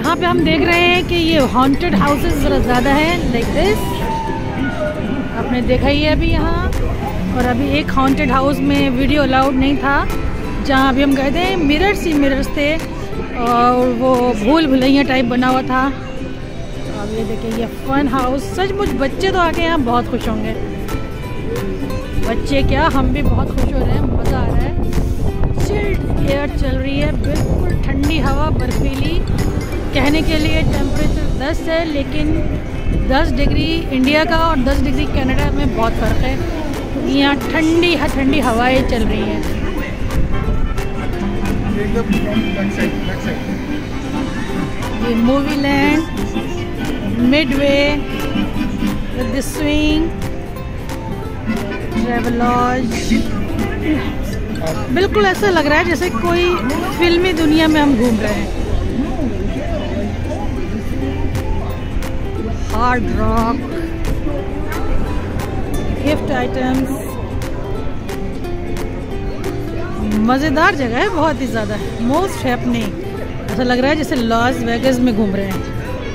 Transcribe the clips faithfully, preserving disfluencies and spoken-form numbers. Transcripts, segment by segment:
यहाँ पे हम देख रहे हैं कि ये हॉन्टेड हाउसेस ज़रा ज़्यादा है, लाइक दिस। आपने देखा ही है अभी यहाँ। और अभी एक हॉन्टेड हाउस में वीडियो अलाउड नहीं था, जहाँ अभी हम गए थे मिरर्स ही मिरर्स थे और वो भूल भुलैया टाइप बना हुआ था। अब ये देखिए ये फन हाउस, सचमुच बच्चे तो आके यहाँ बहुत खुश होंगे। बच्चे क्या, हम भी बहुत खुश हो रहे हैं, मज़ा आ रहा है। चिल्ड एयर चल रही है, बिल्कुल ठंडी हवा, बर्फीली। कहने के लिए टेम्परेचर दस है, लेकिन दस डिग्री इंडिया का और दस डिग्री कनाडा में बहुत फ़र्क है। यहाँ ठंडी ठंडी हवाएं चल रही हैं। ये movie land midway with the swing travelogues, बिल्कुल ऐसा लग रहा है जैसे कोई फिल्मी दुनिया में हम घूम रहे हैं। हार्ड रॉक, गिफ्ट आइटम्स, मज़ेदार जगह है, बहुत ही ज़्यादा। मोस्ट हैपनिंग, ऐसा लग रहा है जैसे लॉस वेगस में घूम रहे हैं।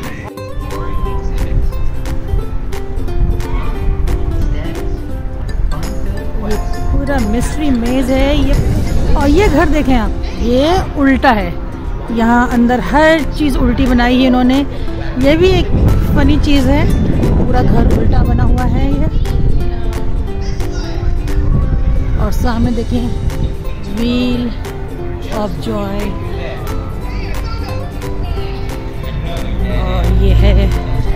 पूरा मिस्ट्री मेज है ये। और ये घर देखें आप, ये उल्टा है। यहाँ अंदर हर चीज़ उल्टी बनाई है इन्होंने। ये भी एक फनी चीज़ है, पूरा घर उल्टा बना हुआ है ये। और सामने देखें व्हील ऑफ जॉय, और ये है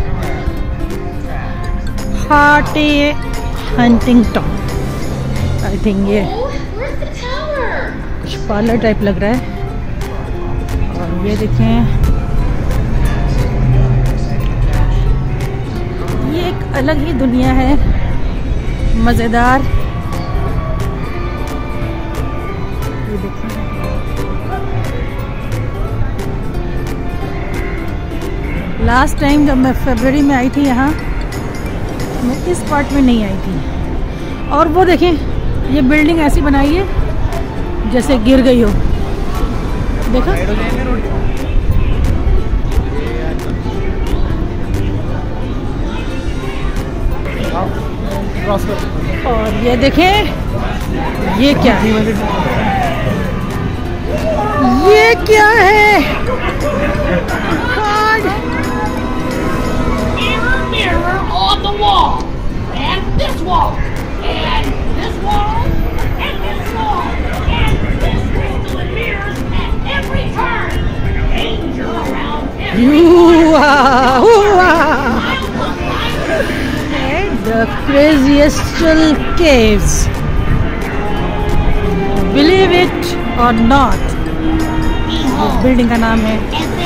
हार्टे हंटिंगटन। आई थिंक ये कुछ पार्लर टाइप लग रहा है। और ये देखें, ये एक अलग ही दुनिया है, मज़ेदार। ये देखें, लास्ट टाइम जब मैं फरवरी में आई थी यहाँ, मैं इस पार्ट में नहीं आई थी। और वो देखें, ये बिल्डिंग ऐसी बनाई है जैसे गिर गई हो, देखो। और ये देखें, ये क्या है, ये क्या है? Mirror, mirror on the wall, and this wall, and this wall, and this wall, and this crystal and mirrors at every turn. Danger around every corner. The craziest caves. Believe it or not, building का नाम है